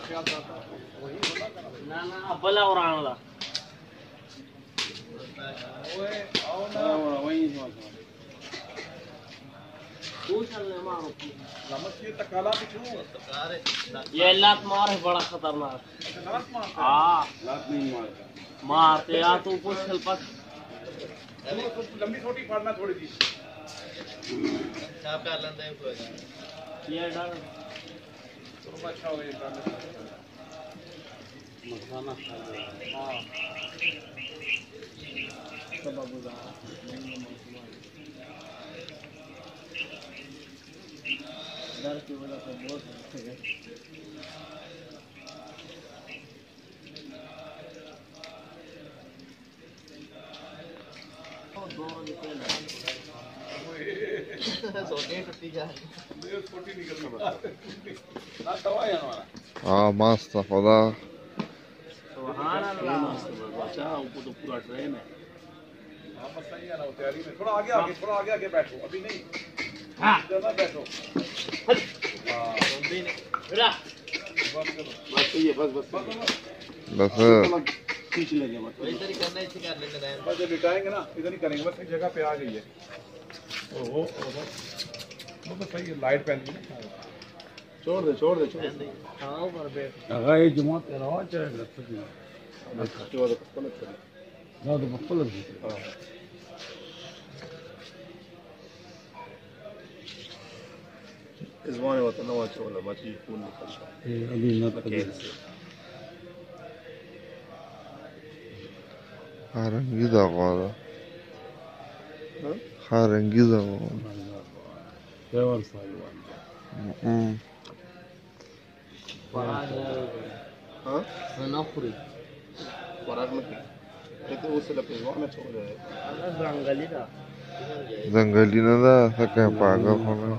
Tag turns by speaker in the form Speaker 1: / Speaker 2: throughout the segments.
Speaker 1: ना ना बला और आनला ओए आओ ना वही पूछने मारो नमक ये तकाला बिछो तकारे ये लात मार है बड़ा खतरनाक लात मार हां लात नहीं मारता मारते या तू पूछ चल पक लंबी छोटी फाड़ना थोड़ी सी चाप कर लेंदे कोई ये डाल तो अच्छा हो ये डाल मसाला हां सब बाबूदा डर की वजह से बहुत है
Speaker 2: हाँ मस्त खुदा
Speaker 1: सुभान अल्लाह बच्चा ऊपर तो पूरा ट्रेन है वापस सही है ना तैयारी में थोड़ा आगे आगे बैठो अभी नहीं हां जरा बैठो हां अभी नहीं बेटा बस ये बस खींच लेंगे बस इधर ही करना है इसे कर लेंगे बस जब बिठाएंगे ना इधर ही करेंगे बस एक जगह पे आ गई है ओहो बस सही है लाइट पहन के छोड़ दे हां ऊपर बैठ अगर ये जुमा तेरा हो चाहे रख बस जो तो पलट कर ना तो पलट दे हां इस वाले वतन नवा चोला बाकी खून निकलता है अभी ना तक
Speaker 2: Harangiza qada. Harangiza qada.
Speaker 1: Devar sayılan. हाँ ना पूरी पराग में कहते वो से लपेटवा में छोड़ रहे
Speaker 2: जंगली ना था सके पागल होना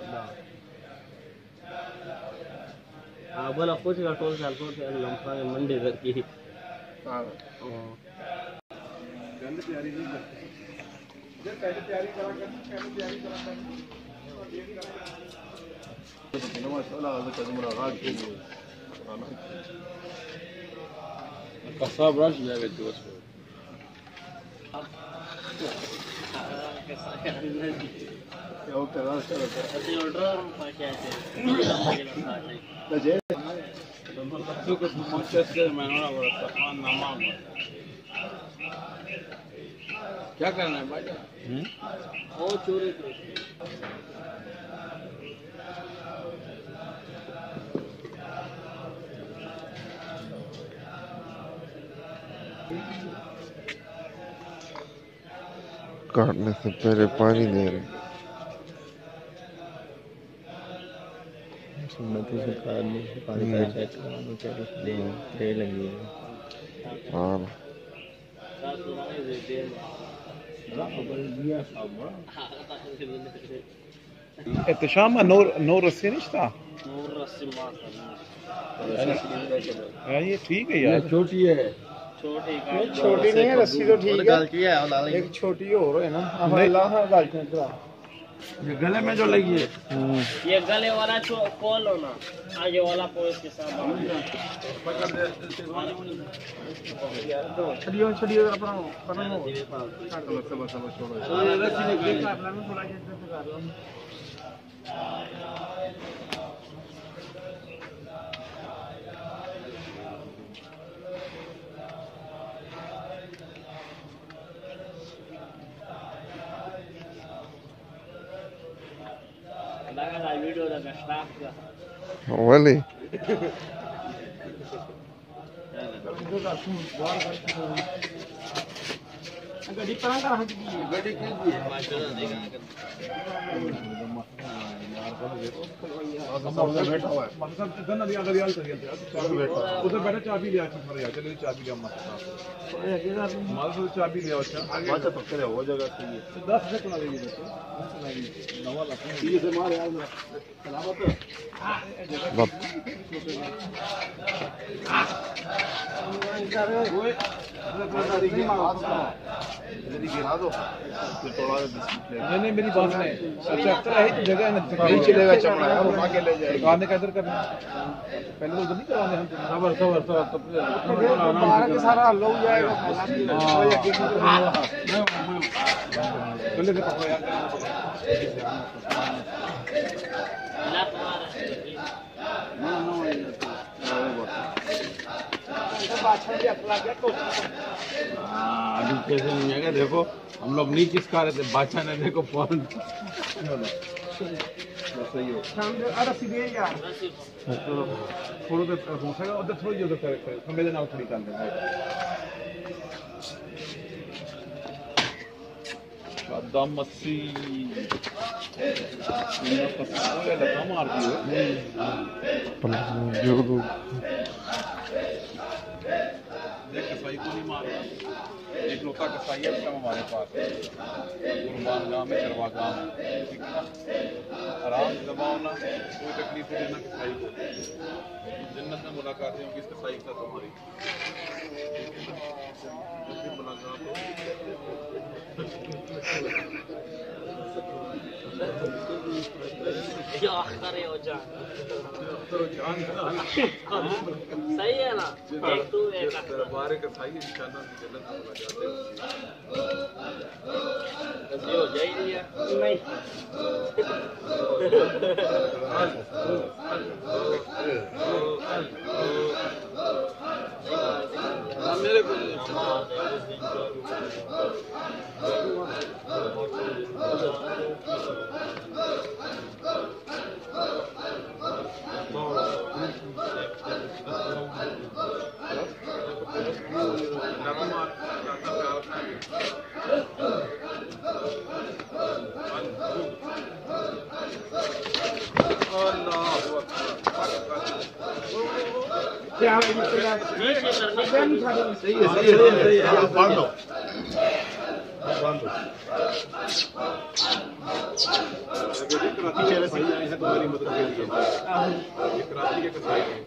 Speaker 1: हाँ बोला कुछ का टोल साल को लंबा में मंडी कर की हाँ पहले तैयारी नहीं करते जब पहले तैयारी करा तो माशाल्लाह आज का जुमरा रात के कसाब राश जावे दोस्त क्या होता है रास्ता है अभी ऑर्डर हम पाके आए थे तजे तो कुछ मैनचेस्टर में ना वो सामान नामा क्या करना है भाई ओ चोरी
Speaker 2: काटने से पहले पानी दे रहे
Speaker 1: सुन्नती से पानी का चेक करना चाहिए दे लगी है
Speaker 2: हाँ
Speaker 3: एहतशाम नूर रस्सी नहीं था
Speaker 1: नूर रस्सी मार
Speaker 3: ये ठीक है यार
Speaker 1: छोटी है
Speaker 3: छोटी नहीं है रस्सी तो ठीक है एक छोटी और है ना ये गले में जो लगी है
Speaker 1: ये गले वाला खोल लो ना आगे वाला को इसके साथ
Speaker 3: छड़ियो अपना छोड़ो
Speaker 1: वीडियो लगा स्टाफ का
Speaker 2: वाली
Speaker 1: गड्डी पर का गड्डी की माशाल्लाह देखा
Speaker 3: बैठा हुआ है मतलब इधर ना अगर यार करिए उधर बैठा चाबी ले आके मर गया चलो चाबी ले मत माल से चाबी ले आओ अच्छा पकड़े हो जाएगा चाहिए 10 से चला देंगे नवा लगा ये से मार यार सलामत नहीं मेरी बात नहीं अच्छा जगह
Speaker 1: नहीं चलेगा चमड़ा यार, उठा के ले जाएगा। दुकान का इधर करना पहले तो उधर नहीं करवाने हम। सबर तब सारा हल हो जाएगा। अभी कैसे नहीं आएगा, देखो हम लोग नहीं किसका रहे थे, बादशाह ने देखो फोन सही हो। अरे सीधे यार थोड़ा देर हो सकेगा उधर, थोड़ी उधर करे मेरे नाम थोड़ी कर देंगे। दम मस्सी लगा मार दी कसाई को नहीं मार रहा, एक लोटा कसाई है इसका हमारे पास कुर्बान गांव में, चरवा गांव में, आराम से दबाओ ना, कोई तकलीफ नहीं देना कसाई को। जन्नत में मुलाकातें होंगी इस कसाई का तुम्हारी मुलाकात हो।
Speaker 4: सही है ना, एक तू एक
Speaker 1: बारे कसाई इंशाल्लाह जन्नत में मुलाकातें
Speaker 4: हो जाएगी या नहीं।
Speaker 1: मेरे को सही है बांध दो पीछे सही है तुम्हारी मदद के लिए। ये कराची के कसाई हैं,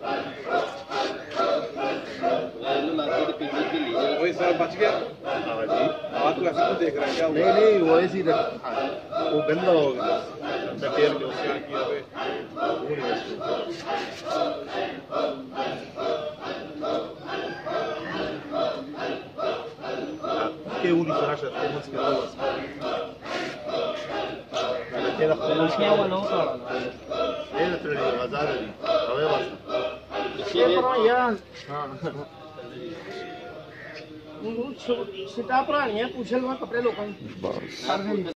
Speaker 1: वही सर बच गया। हाँ जी, आप तो ऐसे तो देख रहे हैं क्या? नहीं वो ऐसी वो गंदा हो गया तेल के उसके यहाँ किया हुए que unificasse a forma de كده خلاص
Speaker 4: क्या वाला होता
Speaker 1: ايه ترى غزاله دي قويه
Speaker 4: ये यार हां वो सीता पुरानी है पूछ लो कपड़े लोगों